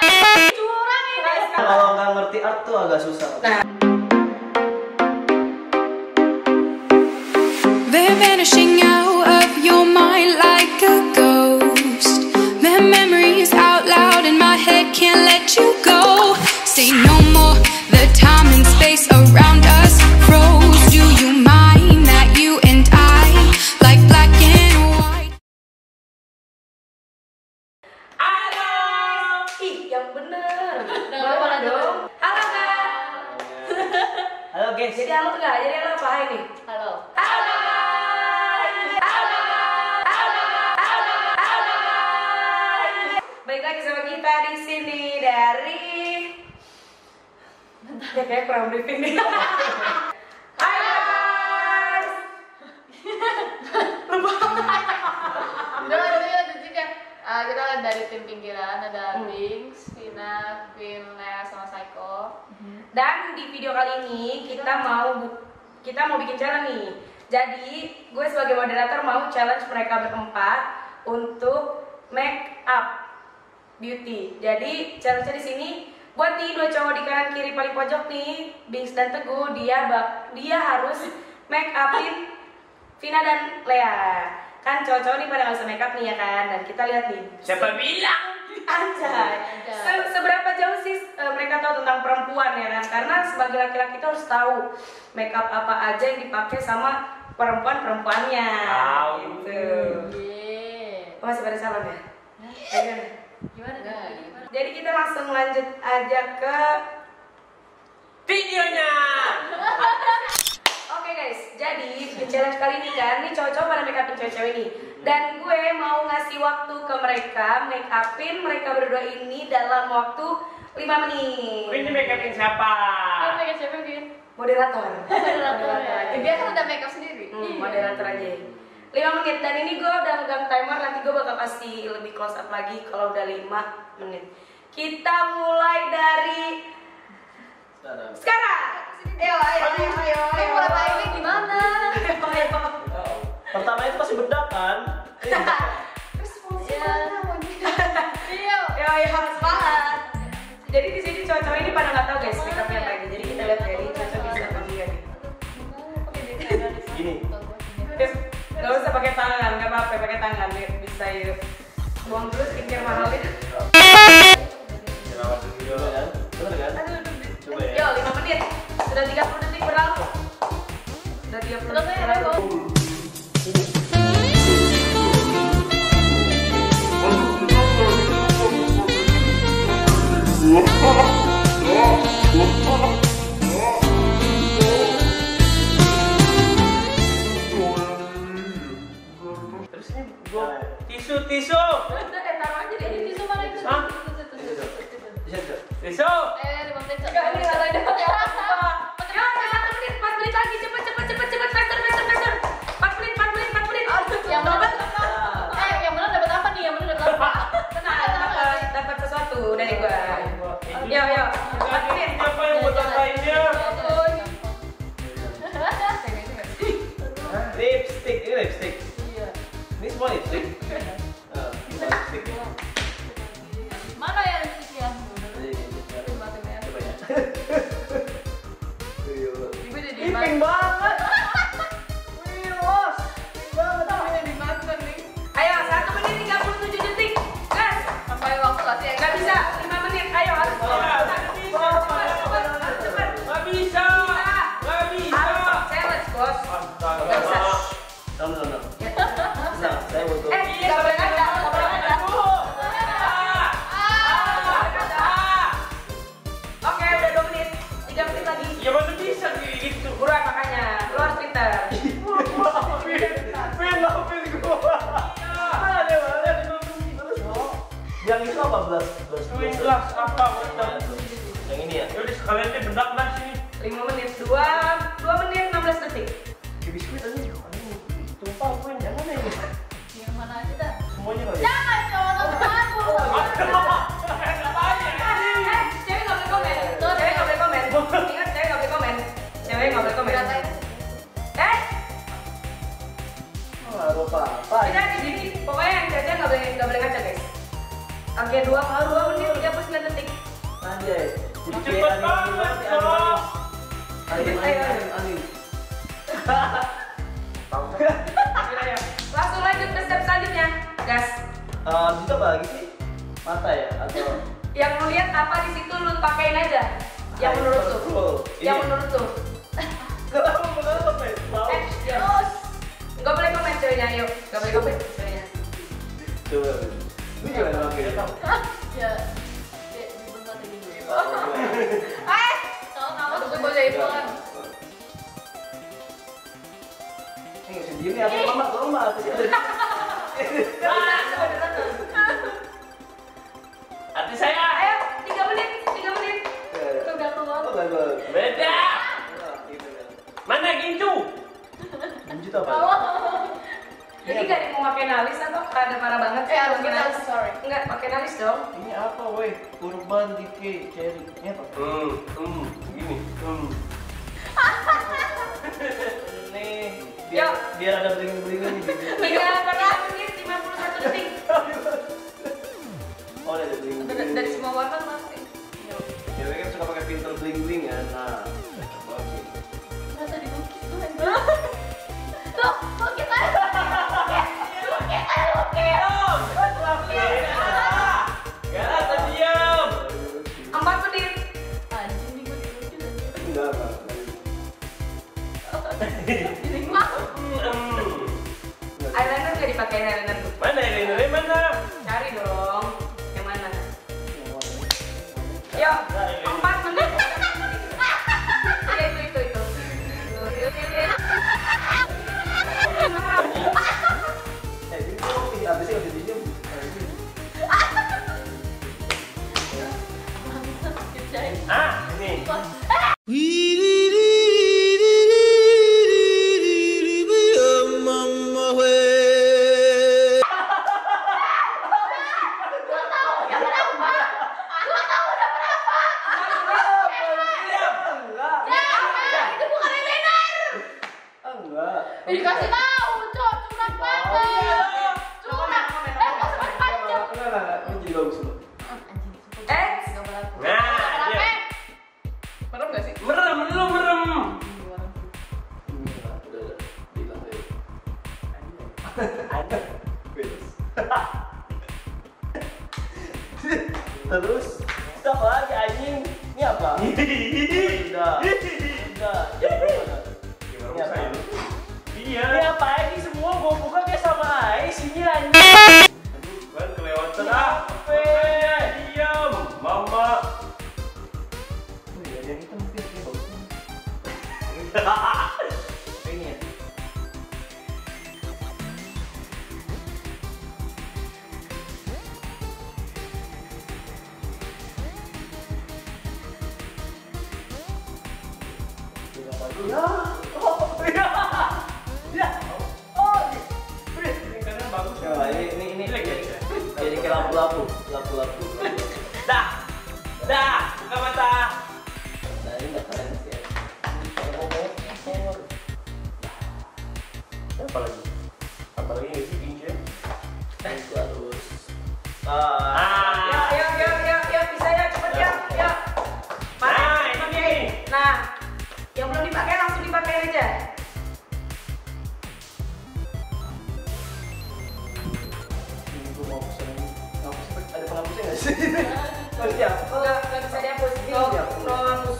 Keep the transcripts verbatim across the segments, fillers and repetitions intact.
Curang ini. Kalau nggak ngerti art tuh agak susah. Nah. They're vanishing out of your mind like a ghost. Their memories out loud in my head, can't let you go. Say no more, the time and space around us froze. Do you mind that you and I, like black and white? Halo. Ih, yang bener. Bapak dong. Halo Kak. Halo guys. Jadi halo enggak? Jadi halo apa ini? Halo. Halo. Halo. Halo. Halo. Halo. Baik lagi sama kita di sini dari. Ya kayak kurang briefing nih. Hai guys. Udah lanjut ya, lanjut ya. Uh, kita lihat dari tim pinggiran ada Binks, Vina, Queen, Lea, sama Psycho. Dan di video kali ini kita mau bu- kita mau bikin challenge nih. Jadi gue sebagai moderator mau challenge mereka berempat untuk make up beauty. Jadi challenge di sini buat nih dua cowok di kanan kiri paling pojok nih, Binks dan Teguh, dia bak dia harus make upin Vina dan Lea. Kan cowok-cowok nih pada nggak usah make up nih ya kan. Dan kita lihat nih. Siapa bilang? Anjay. Se- seberapa jauh sih uh, mereka tahu tentang perempuan ya kan? Karena sebagai laki-laki kita harus tahu makeup apa aja yang dipakai sama perempuan-perempuannya. Tahu. Gitu. Yeay. Oh, masih pada salam ya? Ayo. Gimana? Gimana? Jadi kita langsung lanjut aja ke Videonya. Oke guys, jadi di challenge kali ini kan, nih cowok-cowok pada make upin cewek-cewek ini. Dan gue mau ngasih waktu ke mereka make upin mereka berdua ini dalam waktu lima menit. Ini make upin siapa? Kan make up siapa, Queen? Moderator. Moderator ya. Dia kan udah make up sendiri. Hmm, moderator aja. lima menit dan ini gue udah megang timer, nanti gue bakal kasih lebih close up lagi kalau udah lima menit. Kita mulai dari sekarang. Ayo, ayo, ayo, ayo. Tapi mulai timing gimana? Pertama itu pasti bedak kan? Terus fungsinya Iya. Ayo, ayo, semangat. Jadi di sini cowok-cowok ini pada nggak tahu guys make upnya apa ini. Jadi kita lihat ya, ini cowok bisa apa enggak nih. Gini. Gak usah pakai tangan, nggak apa-apa pakai tangan biar bisa yuk. Buang dulu skincare mahal itu. Jerawat dulu kan? Bener kan? Aduh, aduh, Coba ya. Yo, lima menit. Sudah tiga puluh detik berlalu. Sudah tiga puluh detik berlalu. Terus ini gua tisu tisu. Udah, eh, taruh aja deh. Ini tisu mana itu? Hah? Tisu, tisu, tisu, tisu. Tisu. Tisu. Eh, lima menit. Enggak, ini nggak ada pakai apa. Yo, satu menit, empat menit lagi. Cepet, cepet, cepet, cepet, faster, faster, faster. Empat menit, empat menit, empat menit. Yang mana? Dapat. Eh, yang mana dapat apa nih? Yang mana dapat apa? Tenang, dapat, dapat sesuatu dari gua. Yo, yo, empat menit. Siapa yang buat lainnya? Lipstick, ini lipstick. Iya. Ini semua lipstick. Ah, lipstick. Mana ya lipstiknya? Coba ya. Ibu jadi Iping banget. Wih, los. Banget ini. dimakan nih. Ayo, satu menit tiga puluh tujuh detik. Gas. Sampai waktu nggak sih? Nggak bisa, lima menit. Ayo, harus cepat, cepat, cepat, cepat. Gak bisa. Gak bisa. Harus challenge, bos. Nggak bisa. Tahu, tahu, tahu. Nah, saya butuh. Eh, nggak boleh ngaca, nggak boleh ngaca. Oke, udah dua menit. Tiga menit lagi. Ya mana bisa gitu. Buruan makanya, lu harus pinter. Maafin, Vin, maafin gua. Ada, ada, yang itu apa belas? Belas, belas apa? Yang ini ya? Yaudah sekalian deh bedak lah sini. Lima menit, dua, dua menit enam belas detik. Di biskuit aja. Tumpah Vin, jangan ya. Yang mana aja dah? Semuanya kali. Jangan cowok nonton aku. Eh, cewek nggak boleh komen. Cewek nggak boleh komen. Ingat, cewek nggak boleh komen. Cewek nggak boleh komen. Eh, Nggak apa-apa. kita di sini. Pokoknya yang cewek nggak boleh nggak boleh ngaca guys. Oke, dua, dua menit tiga puluh sembilan sembilan detik. Anjay. Cepet banget, Cok. Ayo, ayo, ayo. Langsung lanjut ke step selanjutnya. Gas. Eh, itu apa lagi sih? Mata ya atau Yang lu lihat apa di situ lu pakein aja. Yang menurut lu. Yang menurut lu. Kenapa menurut lu? Eh, ya. Enggak boleh komen ceweknya, yuk. Enggak boleh komen ceweknya. Coba. Ini gimana pakai? Ya, kayak di benar tadi gue. Eh, Kalau kamu tuh boleh itu kan. Ini sendiri apa mama ke rumah atau sih? Hati saya. ayo, tiga menit, tiga menit. Itu udah keluar. Oh, bagus. Beda. Gitu kan. Mana gincu? Lanjut apa? Jadi gak ada mau pakai nalis atau ada parah banget Eh, harus pakai kita nalis? sorry. Enggak, pakai nalis dong. Ini apa, woi? Urban Decay Cherry. Ini apa? Hmm, hmm, gini. Hmm. Nih, biar biar ada bling-blingan nih. Tiga pernah menit lima puluh satu detik. Oh, ada bling-bling. Dari, dari semua warna pasti. Cewek kan suka pakai filter bling-bling kan. Nah, oke. Masa dilukis tuh kan? Tuh, lukis aja. Lukis aja, lukis. Gak ada diam. Empat menit. Anjing nih gue dilukis aja. Enggak, enggak. Jadi mah. Hmm. Eyeliner gak dipakai eyeliner tuh. Mana eyelinernya mana? Cari dong. Yang mana? Yuk, empat menit. Iya itu itu itu. Eh, ini kok ini habisnya udah diem. Ah, ini. Itu bukan eyeliner. Enggak. Dikasih tahu, Cok, curang banget. Curang. Eh, kok sepanjang. Enggak, enggak, enggak. Ini jadi bagus loh. Eh, Nah, iya. Merem gak sih? Merem, lu merem. Ini lah, udah, udah. Bilang deh. Beres. Terus, kita apa lagi anjing? Ini apa? Udah. Udah. Jadi gimana? Ini apa? Iya. Ini apa lagi semua gua buka kayak sama aja isinya anjing. Kan kelewatan Ini ah. apa? Diam, mama. Oh iya, yang itu mungkin kayak bagus. Ini ya. Ya, oh, ya, ya, oh, Ini karena bagus ya, ini, ini, ini, Jelek ya? jadi kayak lampu-lampu, lampu-lampu. Dah, dah, buka mata. Nah, ini nggak keren sih ya. Apa lagi? Apa lagi nggak sih gincu? Itu harus. Ah. yuk, yuk, yuk, yuk, yuk, bisa ya, cepet ya, yuk. Nah, ini nih. Nah, yang belum dipakai langsung dipakai aja. Ini gua mau pesen ini. Ngapus, ada penghapusnya nggak sih? Oh iya. Enggak, enggak bisa dihapus. No, no hapus.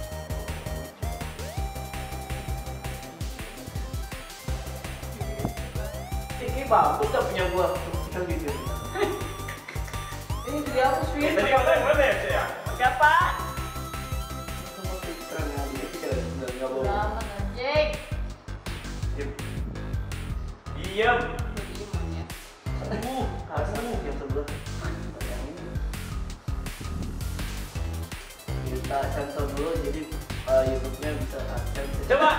Ini bagus tak punya gua. Kita gitu. Ini juga dihapus, Ini Win. tadi mana mana ya, Cek, ya? Pakai apa? Sama pikiran yang dia kita udah nggak bawa. Lama anjing. Diam. Diam. Uh, kasar yang sebelah. Yang ini. Kita sensor dulu jadi uh, YouTube-nya bisa adsense. Coba.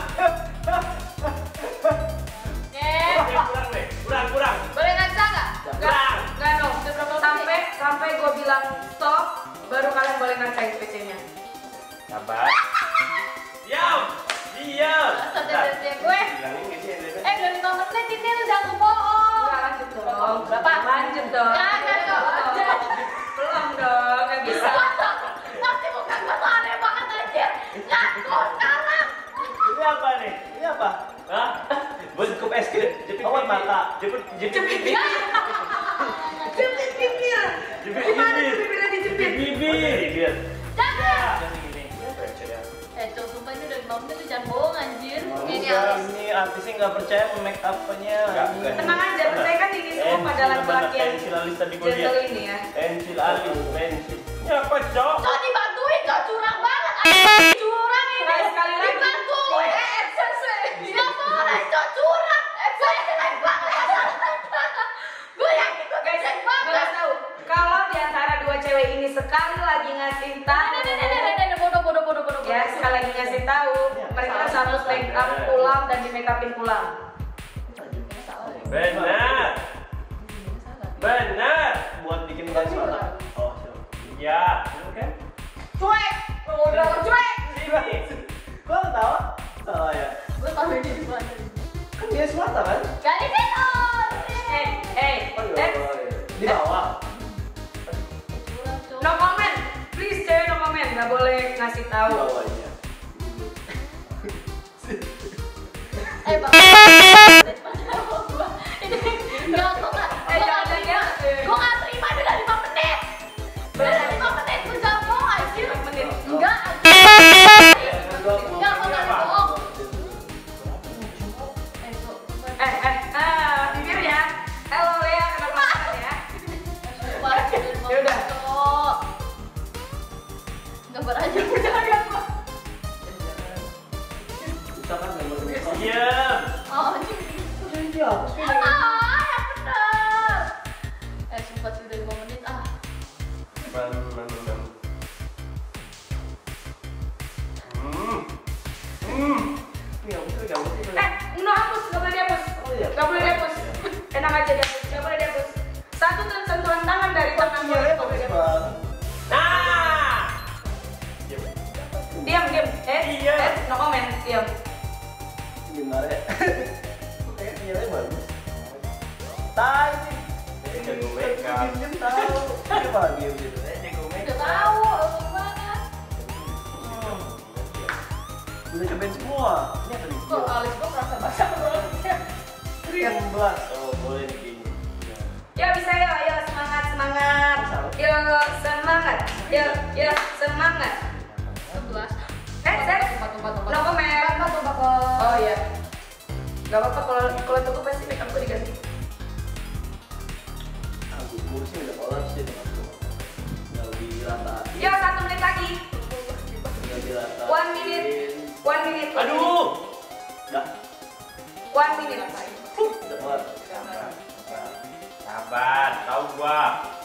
Nyet. Oke, kurang deh. Kurang, kurang. Boleh ngaca nggak? Kurang. Enggak dong, sampai sampai gue bilang stop, baru kalian boleh ngacain P C-nya. Sabar. Diam. Diam. Masa teteh gue? Bilangin nggak sih, Elena? Eh, udah lima menit ini lu jangan bohong. Enggak, lanjut dong. Berapa? Lanjut dong. Jangan dong. Belum dong, nggak bisa. Jepit bibir. Jepit bibir. Jepit Gimana bibir. bibirnya dijepit? Bibir. Bibir. Jangan. Jangan gini. Eh, cowok sumpah ini udah lima menit lu jangan bohong anjir. Ini Enggak, harus. ini artisnya nggak percaya sama make up-nya. Enggak, enggak. Tenang aja, saya kan ini semua pada laki-laki yang Pensil alis tadi gue lihat. gentle ini ya. Pensil alis, pensil. Ya apa cok? Cowok dibantuin, cowok curang banget. Anjir, curang ini. Sekali- sekali lagi. Dibantuin. Eh, eh, selesai. Nggak boleh, cowok curang. Eh, saya jelek banget. Gue yakin gue Guys, jelek gue banget. kasih tahu, kalau di antara dua cewek ini sekali lagi ngasih tahu, Nih, nih, nih, nih, nih, nih, bodoh, bodoh, bodoh, bodoh. ya sekali lagi ngasih tahu, mereka harus make up ulang dan di make upin ulang. Benar. Benar. Buat bikin bagus mata. Oh, Ya. Oke. Cuek, udah cuek. Sini. kok ketawa? Salah ya. Gue tahu ini di mana. Kan dia semata kan? Gak di situ. Eh, eh, Oh, iya, eh, oh, iya. Di bawah. Curang, cowok. no comment, please cewek no comment, nggak boleh ngasih Di tahu. bawahnya. Eh, bang. Ini enggak kok nggak. Eh, jangan Gue ya. nggak terima ini udah lima menit. Udah lima menit gue jangan bohong anjir. Menit. Enggak. Enggak, gue nggak bohong. Eh, cok. Eh, eh, ah, bibirnya. Halo Lea, kenapa makan ya? Ya udah. Cok. Gambar aja jangan gambar. Bisa kan gambar besok? Diam. Oh, anjir. Iya, hapus Ah, yang bener. Eh, sumpah sudah lima menit ah. Man, man, man. Hmm. Hmm. Ini hapus tuh gambar sih. Eh, no hapus, nggak boleh dihapus. Oh, iya. Nggak boleh dihapus. Enak aja dihapus, nggak boleh dihapus. Satu sentuhan tangan dari tangan gue, nggak boleh dihapus. Bang. Nah. Diam, diam. Eh, Iya. eh, no comment, diam. Gimana ya? Kayaknya nilai bagus. Tai sih. Ini jago make up. Diem tahu. Dia bahagia gitu. Saya jago make Udah up. tahu, lama banget. Udah cobain semua. Ini apa nih? Kok alis gue kerasa basah banget. Yang belas. Oh, boleh nih kayaknya. Yo bisa yo, yo semangat semangat. Yo semangat, yo yo semangat. Sebelas. Eh, Zek, Tempat, tempat, tempat. no comment. Tempat, tempat, tempat. Oh iya. Gak apa-apa kalau kalau itu gue pasti make up gue diganti. Aku kursi udah kolas sih dengan aku. Nggak dirata. Yo satu menit lagi. Nggak dirata. One minute. One minute. Aduh. Udah. One minute. Udah kelar. Sabar, tahu gua.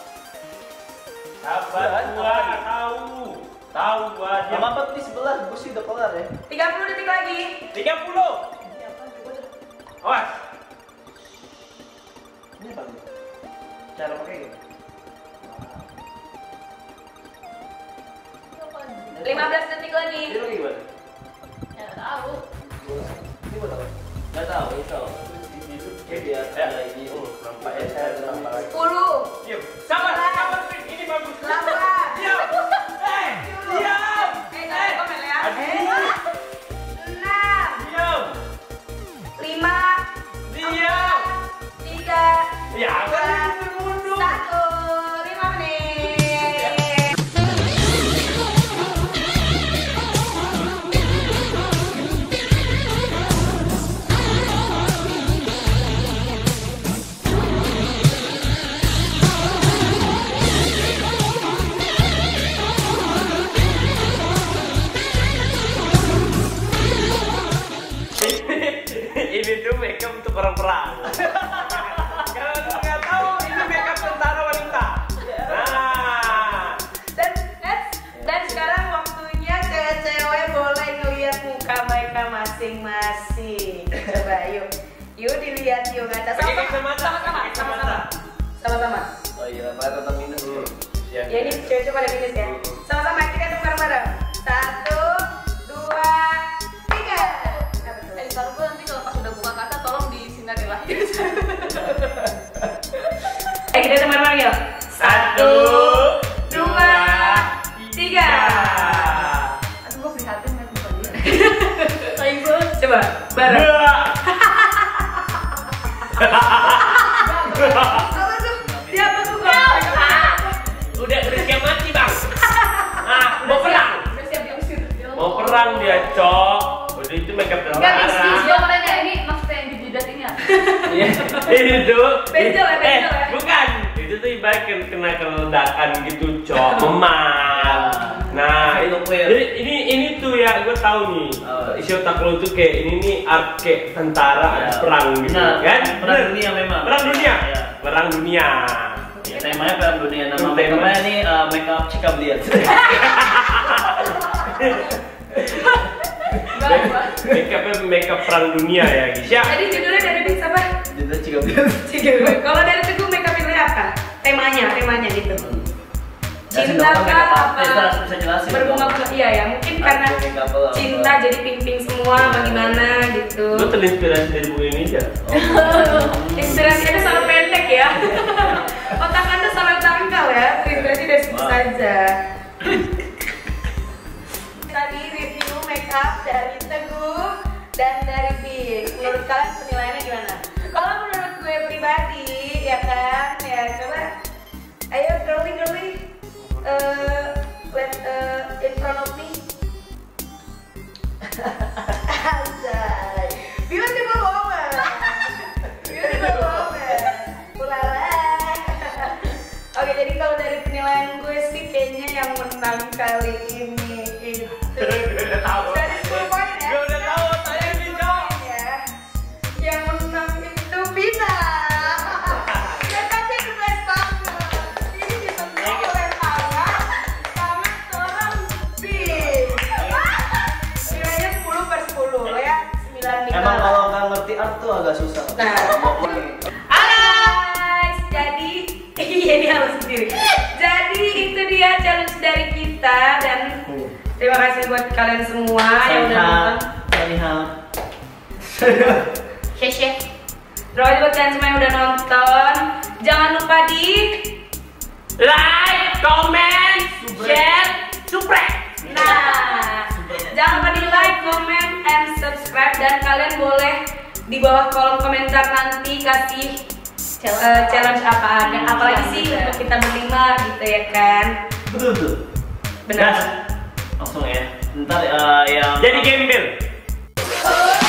Sabar Udah, gua, apa tahu. Tahu gua. Diam. Sama apa di sebelah? Gue sih udah kelar ya. tiga puluh detik lagi. tiga puluh. Awas. Ini apa nih? Cara pakai gini. lima belas detik lagi. Ini lagi gimana? Ya, nggak tahu. Ini buat apa? Nggak tahu, itu. Kayak biar ada ini. Oh, nampaknya saya tambah lagi. sepuluh. Diam. Sabar, sabar, Fik. Ini bagus. delapan. Diam. Eh, diam. Eh, jangan komen ya. Aduh. enam. Diam. lima. Diam. tiga. Ya, dua, kan mundur. satu. lima menit. Ini tuh makeup untuk orang perang. Kalau lu nggak tahu, ini makeup tentara wanita. Nah, Dan, dan, dan sekarang waktunya cewek-cewek boleh ngeliat muka mereka masing-masing. Coba yuk, yuk dilihat yuk kata pakai sama kacamata, sama-sama, pakai kacamata. sama-sama, sama-sama. Oh iya, Pak tetap minus. Ya, Ya ini cewek-cewek pada minus ya. Sama-sama kita hitung bareng-bareng. Satu, dua, tiga. Eh, ntar gue nanti kalau pas udah buka kaca tolong disinari lagi. Eh kita hitung bareng-bareng yuk. Satu, dua, tiga. Aduh, gue prihatin ngeliat muka dia. Tai banget. Coba bareng. Dua. itu. Benjol ya, Eh, benjol ya. bukan. Itu tuh ibarat kena kena ledakan gitu, cok. Memang. Nah, Itu clear. jadi ini ini tuh ya, gue tahu nih. Oh. Isi otak lo tuh kayak ini nih art kayak tentara Ya. perang gitu, Nah, kan? perang Bener? dunia memang. Perang dunia. Ya. Perang dunia. Ya, temanya perang dunia. Nama Tema. make-upnya nih uh, make up Cikam Diat. Makeupnya makeup perang dunia ya, guys. Ya. Jadi judulnya dari Bings apa? Itu Cikam Diat. Kalau dari Teguh makeup itu apa? Temanya, temanya gitu. Jelasin Cinta dong, kah make up apa? bisa bisa jelasin. Berbunga-bunga, iya ya. Mungkin karena Make up apa? cinta jadi pink-pink semua, bagaimana gitu. Lo terinspirasi dari buku Indonesia. Inspirasi Anda sangat pendek ya. Otak Anda sangat dangkal ya. Terinspirasi dari situ Wah. saja. Tadi review makeup dari Teguh dan dari Bings. Menurut kalian penilaiannya gimana? Kalau menurut gue pribadi, ya kan, ya coba. Ayo girly girly, uh, let uh, in front of me. Anjay, beautiful woman, beautiful woman, ulala. Oke, jadi kalau dari penilaian gue sih kayaknya yang menang kali ini itu Udah tahu. dari sepuluh poin ya. Gue udah tahu, saya Dari Bing, sepuluh poin ya. Yang menang itu Bina. Ya tapi gemes banget. Ini disentuh oleh tangan tangan seorang Bing. Nilainya sepuluh per sepuluh ya. sembilan lima. Emang kalau nggak ngerti art tuh agak susah. Nah. Mau nih. Guys, jadi iya dia harus sendiri. Jadi itu dia challenge dari kita dan terima kasih buat kalian semua yang udah nonton. Anyhow. Hehe. Terima kasih buat kalian semua yang udah nonton. Jangan lupa di Like, comment, share, subscribe. nah, jangan lupa di like, comment, and subscribe dan kalian boleh di bawah kolom komentar nanti kasih uh, challenge apa ada, apalagi sih untuk kita berlima gitu ya kan. Betul betul. Benar. Gas. Langsung ya. Ntar uh, yang Jadi gembel. Oh.